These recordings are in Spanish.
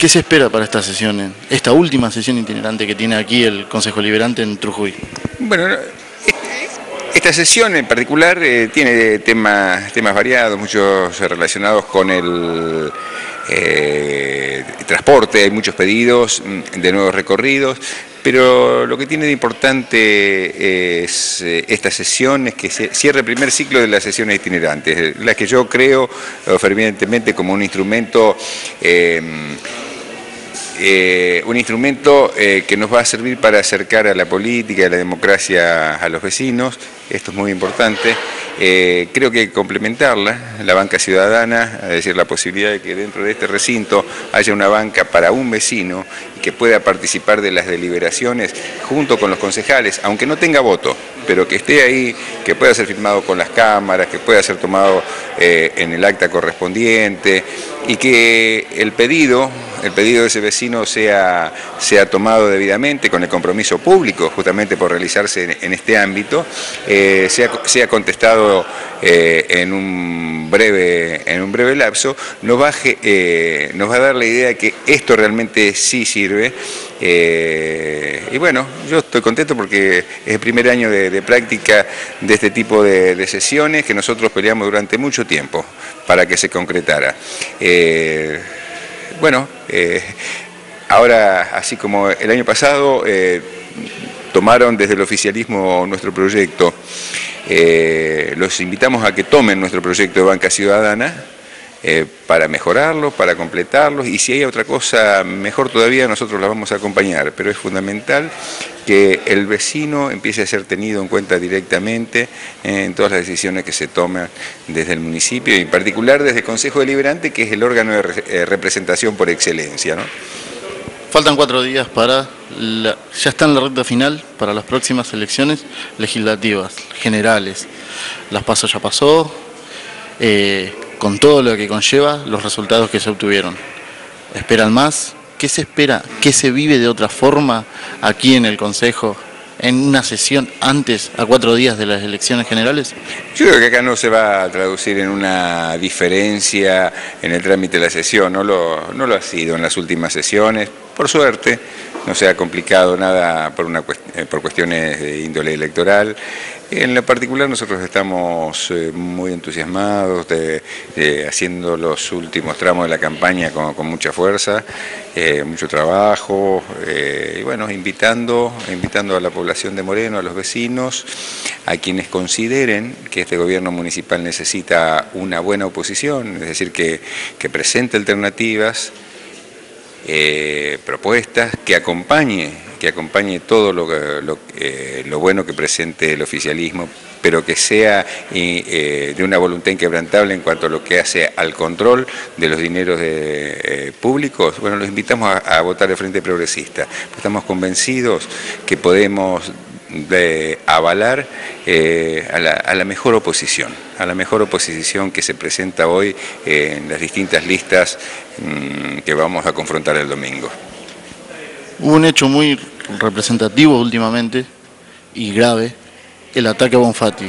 ¿Qué se espera para esta sesión, esta última sesión itinerante que tiene aquí el Consejo Deliberante en Trujuy? Bueno, esta sesión en particular tiene temas variados, muchos relacionados con el transporte, hay muchos pedidos de nuevos recorridos, pero lo que tiene de importante es esta sesión, es que se cierra el primer ciclo de las sesiones itinerantes, las que yo creo fervientemente como un instrumento que nos va a servir para acercar a la política y a la democracia a los vecinos. Esto es muy importante. Creo que hay que complementarla, la banca ciudadana, es decir, la posibilidad de que dentro de este recinto haya una banca para un vecino y que pueda participar de las deliberaciones junto con los concejales, aunque no tenga voto, pero que esté ahí, que pueda ser firmado con las cámaras, que pueda ser tomado en el acta correspondiente y que el pedido de ese vecino sea tomado debidamente con el compromiso público, justamente por realizarse en este ámbito, sea contestado en un breve lapso, nos va a dar la idea de que esto realmente sí sirve. Y bueno, yo estoy contento porque es el primer año de práctica de este tipo de sesiones que nosotros peleamos durante mucho tiempo para que se concretara. Ahora, así como el año pasado, tomaron desde el oficialismo nuestro proyecto, los invitamos a que tomen nuestro proyecto de banca ciudadana para mejorarlo, para completarlo, y si hay otra cosa mejor todavía, nosotros la vamos a acompañar, pero es fundamental que el vecino empiece a ser tenido en cuenta directamente en todas las decisiones que se toman desde el municipio, y en particular desde el Consejo Deliberante, que es el órgano de representación por excelencia, ¿no? Faltan 4 días para, ya está en la recta final para las próximas elecciones legislativas, generales. Las PASO ya pasó, con todo lo que conlleva los resultados que se obtuvieron. ¿Esperan más? ¿Qué se espera? ¿Qué se vive de otra forma aquí en el Consejo, en una sesión antes, a 4 días de las elecciones generales? Yo creo que acá no se va a traducir en una diferencia en el trámite de la sesión, no lo ha sido en las últimas sesiones, por suerte. No se ha complicado nada por cuestiones de índole electoral. En lo particular nosotros estamos muy entusiasmados haciendo los últimos tramos de la campaña con mucha fuerza, mucho trabajo, y bueno, invitando a la población de Moreno, a los vecinos, a quienes consideren que este gobierno municipal necesita una buena oposición, es decir, que presente alternativas, propuestas, que acompañe todo lo bueno que presente el oficialismo, pero que sea de una voluntad inquebrantable en cuanto a lo que hace al control de los dineros públicos. Bueno, los invitamos a votar el Frente Progresista. Estamos convencidos que podemos avalar a la mejor oposición que se presenta hoy en las distintas listas que vamos a confrontar el domingo. Hubo un hecho muy representativo últimamente y grave, el ataque a Bonfatti.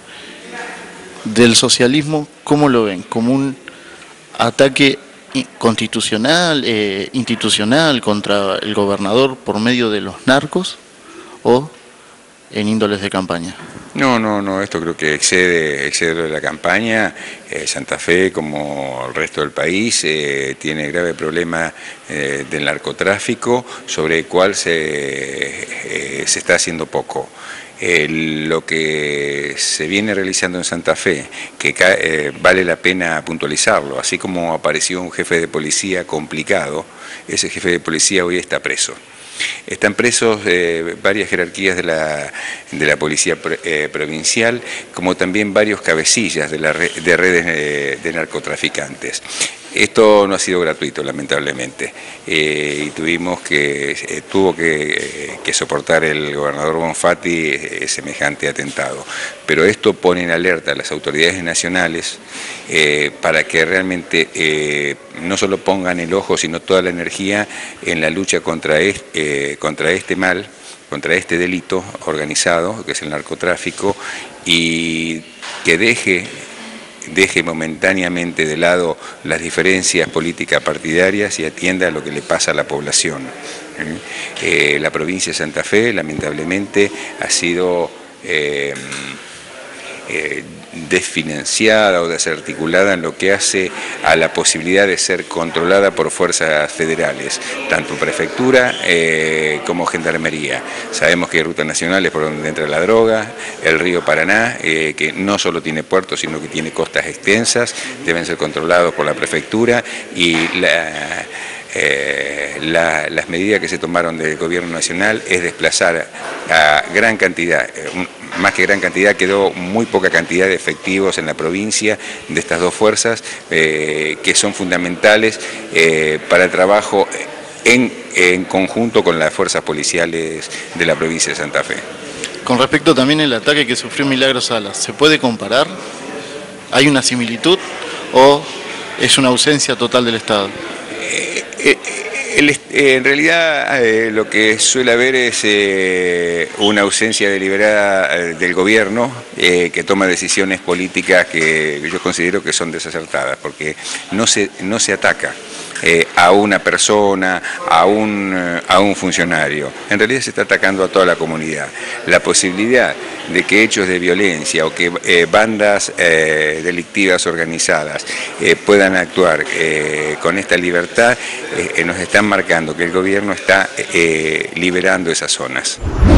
Del socialismo, ¿cómo lo ven? ¿Como un ataque constitucional, institucional contra el gobernador por medio de los narcos o en índoles de campaña? No, esto creo que excede lo de la campaña. Santa Fe, como el resto del país, tiene grave problema del narcotráfico, sobre el cual se está haciendo poco. Lo que se viene realizando en Santa Fe, que vale la pena puntualizarlo, así como apareció un jefe de policía complicado, ese jefe de policía hoy está preso. Están presos varias jerarquías de la policía provincial, como también varios cabecillas de redes de narcotraficantes. Esto no ha sido gratuito, lamentablemente, y tuvo que soportar el gobernador Bonfatti semejante atentado. Pero esto pone en alerta a las autoridades nacionales para que realmente no solo pongan el ojo, sino toda la energía en la lucha contra este mal, contra este delito organizado, que es el narcotráfico, y que deje deje momentáneamente de lado las diferencias políticas partidarias y atienda a lo que le pasa a la población. La provincia de Santa Fe, lamentablemente, ha sido desfinanciada o desarticulada en lo que hace a la posibilidad de ser controlada por fuerzas federales, tanto prefectura como gendarmería. Sabemos que hay rutas nacionales por donde entra la droga, el río Paraná, que no solo tiene puertos, sino que tiene costas extensas, deben ser controlados por la prefectura, y las medidas que se tomaron del gobierno nacional es desplazar a gran cantidad, más que gran cantidad, quedó muy poca cantidad de efectivos en la provincia de estas dos fuerzas que son fundamentales para el trabajo en conjunto con las fuerzas policiales de la provincia de Santa Fe. Con respecto también al ataque que sufrió Milagro Salas, ¿se puede comparar? ¿Hay una similitud o es una ausencia total del Estado? En realidad lo que suele haber es una ausencia deliberada del gobierno que toma decisiones políticas que yo considero que son desacertadas, porque no se ataca a una persona, a un funcionario. En realidad se está atacando a toda la comunidad. La posibilidad de que hechos de violencia o que bandas delictivas organizadas puedan actuar con esta libertad nos están marcando que el gobierno está liberando esas zonas.